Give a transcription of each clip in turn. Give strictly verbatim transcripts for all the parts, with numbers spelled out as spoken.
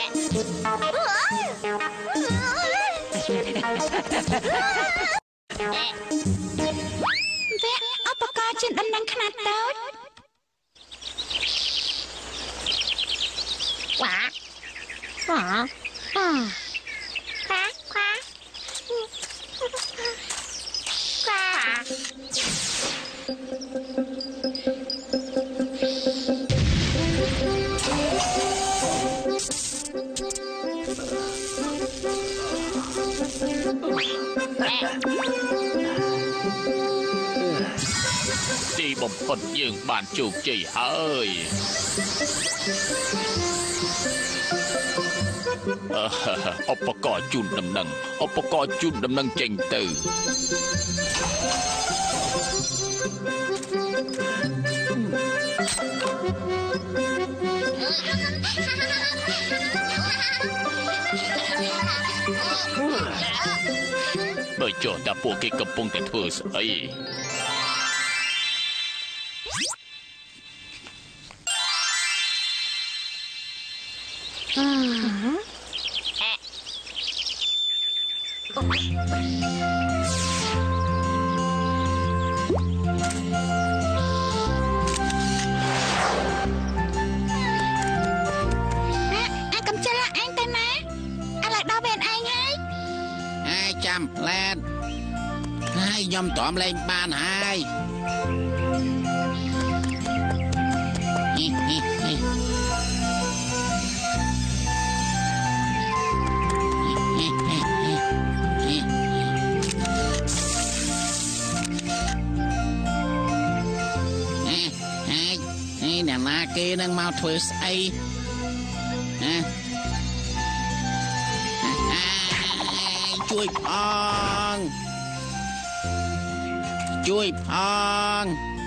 ឧបករណ៍ជិនដំណឹងខ្នាតតូចវ៉ាវ៉ាអាខ្វាខ្វាខ្វាទីបំផុតយើងបានជោគជ័យហើយឧបករណ៍ជូនដំណឹងឧបករណ៍ជូនដំណឹងចេញទៅបើចុះតាពួកគេកំពុងតែធ្វើស្អីខ្ញុំតមលេងបានហើយអ្នកណាគេនឹងមកធ្វើស្អីណាជួយផងជួយផង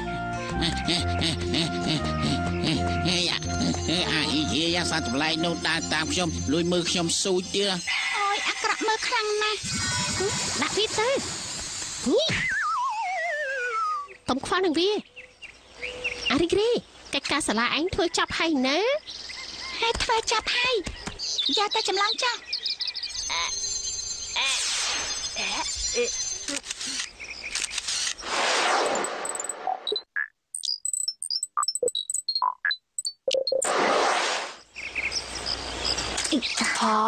អាយយាសត្វចម្លែកនោះដើរតាមខ្ញុំលួចមើលខ្ញុំស៊ូទៀតអូយអាក្រក់មើលខ្លាំងណាស់ដាក់វាទៅកុំខ្វល់នឹងវាអារីក្រីកិច្ចការសាលាឯងធ្វើចាប់ហើយណាហើយធ្វើចាប់ហើយយកទៅចម្លងចោះហ៎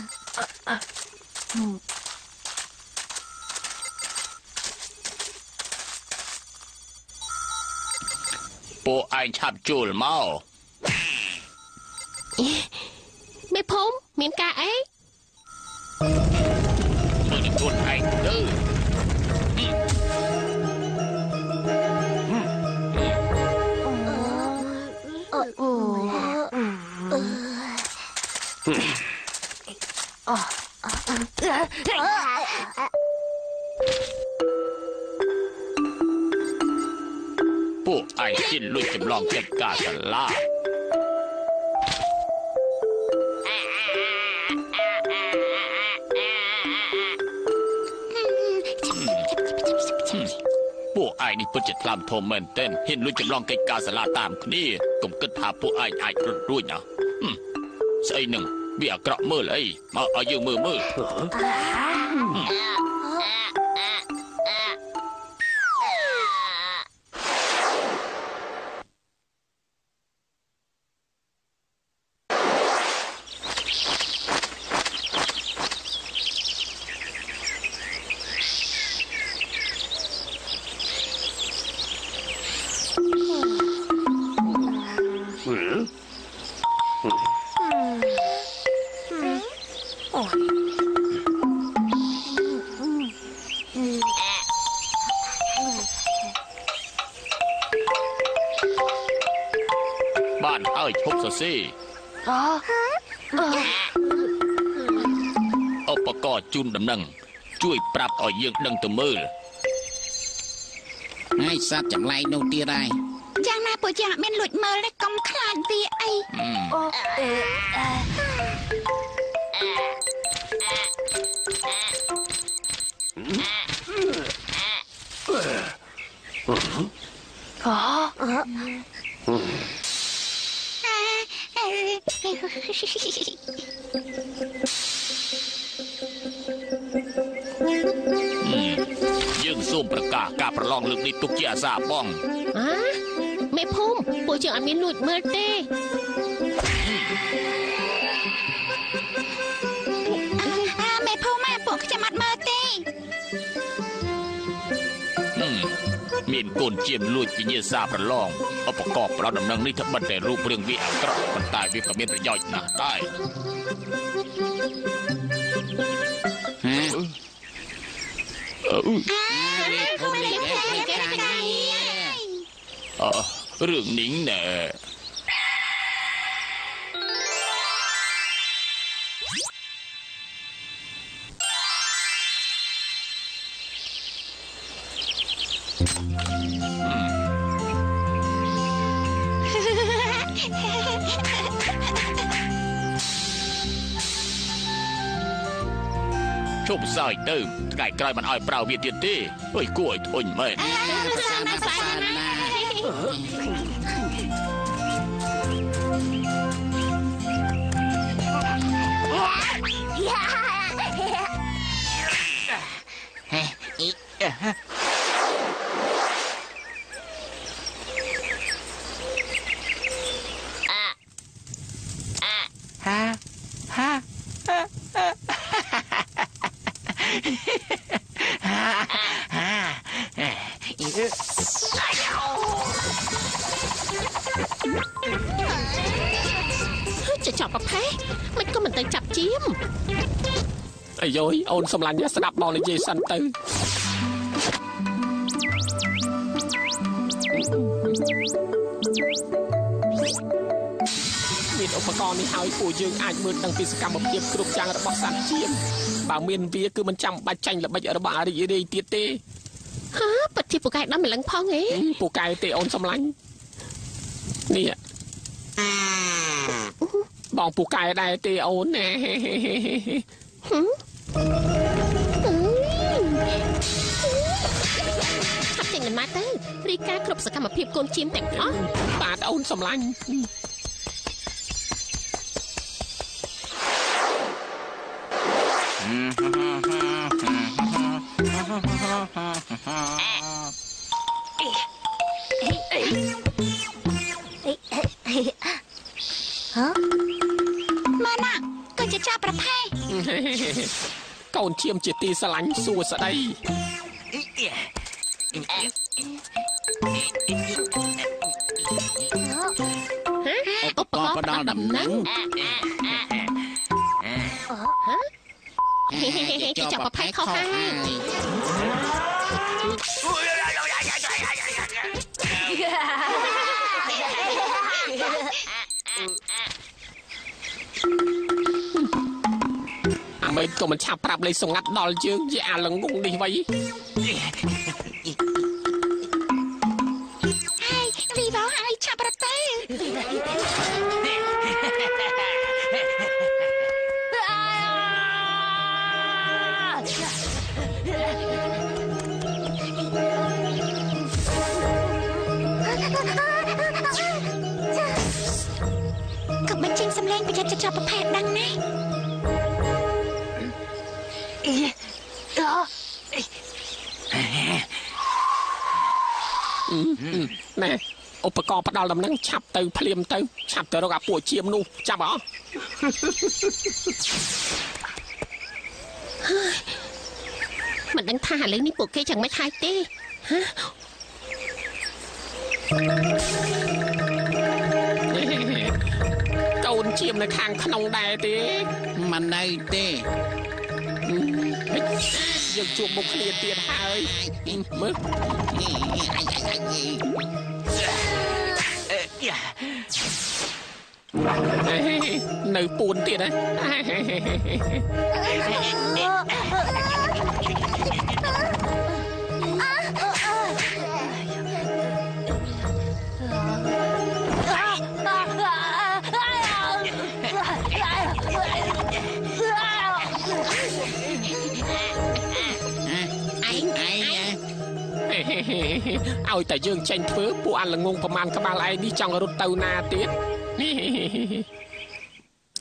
ពួកឯងឆាប់ចូលមកមេភូមិមានការអីមើលនឹងខ្លួនឯងទៅពួកឯងជិះលួចចម្លងកិច្ចការសាលាពួកឯងនេះពិតជាថ្លាមធំមែនទែនហ៊ានលួចចម្លងកិច្ចការសាលាតាមគ្នាកុំគិតថាពួកឯងអាចរត់រួចណាស្អីនឹងវាអាក្រក់មើលអីមកឲ្យយើងមើលមើលបានហើយឈប់សរសេរឧបករណ៍ជូនដំណឹងជួយប្រាប់ឲ្យយើងដឹងទៅមើលហើយសត្វចម្លែកនោះទៀតហើយយ៉ាងណាពួកយើងអត់មានលួចមើលទេកុំខ្លាចវាអីអូអឺអូយើងសូមប្រកាសការប្រឡងលើកនេះទុកជាអាសាបងហ៎មេភូមិពួកយើងអត់មានលួចមើលទេមេភូមិពួកខ្ញុំអត់មើលទេមានកូនជាមលួចវិញ្ញាសាប្រឡងឧបករណ៍ប្រដំណឹងនេះថាបិទតែរូបរាងវាអាក្រក់ប៉ុន្តែវាក៏មានប្រយោជន៍ណាស់ដែរអឺអឺរឿងនេះណែជប់សើចទៅថ្ងៃក្រោយមិនឲ្យប្រើវាទៀតទេអើយគួរឲ្យធុញមែនប្រសាណាប្រសាណាจะจับประเภทมันก็เหมือนเตยจับจิ้มไอ้ย้อยโอนสำลังเนี่ยสนับบอลเลยเจสันตือมีอุปกรณ์ที่หายปู่ยืงอาจมือตั้งปีสกรรมเพียบกรุบจางระบบสันเจียมบ่าวเมียนเวียคือมันจำใบจังและใบระบาดอะไรดีเตี้ยเต้ฮะปัจจุบันนั้นมันลังพองไงปู่ไก่เตะโอนสำลังนี่อ่ะบองปู่ไก่ได้เตะโอนแน่ทับเจงกันมาเต้รีกาครบสกรรมเพียบโกนจิมแต่งอ๋อปาดโอนสำลังมาน่ะก็จะจับประเภทกอนเชียมจิตตีสลังสัวสะได้อุปกรณ์ประดับนั้นจะจับประเภทเขาให้ไม่ก็มันชาปรับเลยส่งงัดดอลยืงจะอ่านหลังงงดีไว้ให้วีบ้าให้ชาปรับเต้กับมันจริงสำเร็จไปจะจับประเภทดังนี้แม่อุปกรณ์ประดับลำนั้นฉับเตยเพลียมเตยฉับเตยเรากับปวดเชียมนู่จับเหรอมันดังท่าเลยนี่ปวดแกจังไม่ทายเต้ฮะโกนเชียมในคางขนมได้เต้มันได้เต้ยังจูบบุกเลียเตียนหายมึกในปูนเตียนนะเอาแต่ยื่นเชนเฟื้อปูอันละงงประมาณกระบาลไอ้นี่จังรุดเตานาเตี้ย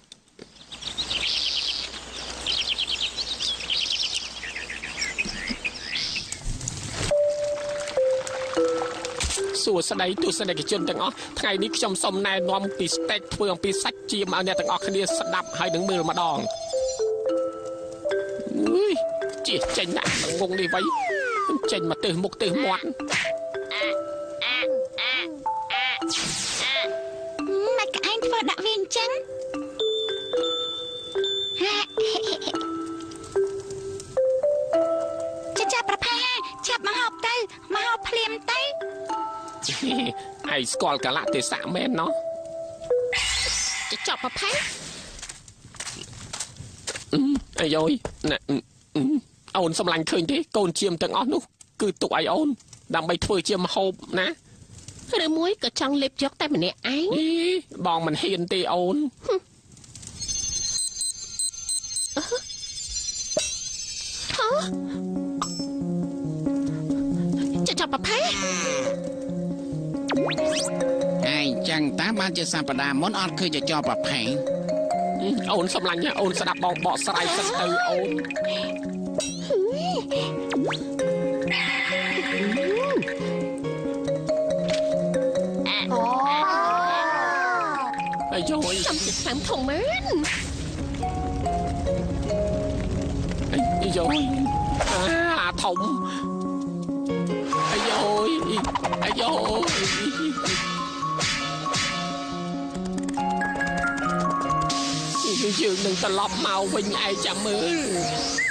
សួស្តីទស្សនិកជនទាំងអស់ថ្ងៃនេះខ្ញុំសូមណែនាំពីស្តេកធ្វើអំពីសាច់ជាមឲ្យអ្នកទាំងអស់គ្នាស្ដាប់ហើយនឹងមើលម្ដងអុយជាចេញដាក់ងងនេះໄວចេញមកទើសមុខទើសមាត់ម៉េចក៏ឯងធ្វើដាក់វាអញ្ចឹងចាប់ប្រផាចាប់មកហូបទៅមកហូបភ្លាមទៅឯងស្គាល់កាលៈទេសៈមែនណោះចប់ប្រផាអាយយណាអូនសម្លាញ់ឃើញទេកូនជៀមទាំងអស់នោះគឺទុកឲ្យអូនដើម្បីធ្វើជាម្ហូបណាឬមួយក៏ចង់លេបយកតែម្នាក់ឯងបងមិនហ៊ានទេអូនចាប់ប្រផាឯងចឹងតាបានជាសប្តាហ៍មុនអត់ឃើញចចប្រផាអូនសម្លាញ់អូនស្ដាប់បងបកស្រាយសិនទៅអូនអាយយចាំជាខ្លាំងធំមែនអាយយអាធំអាយយអាយយយើងនឹងត្រឡប់មកវិញឯងចាំមើល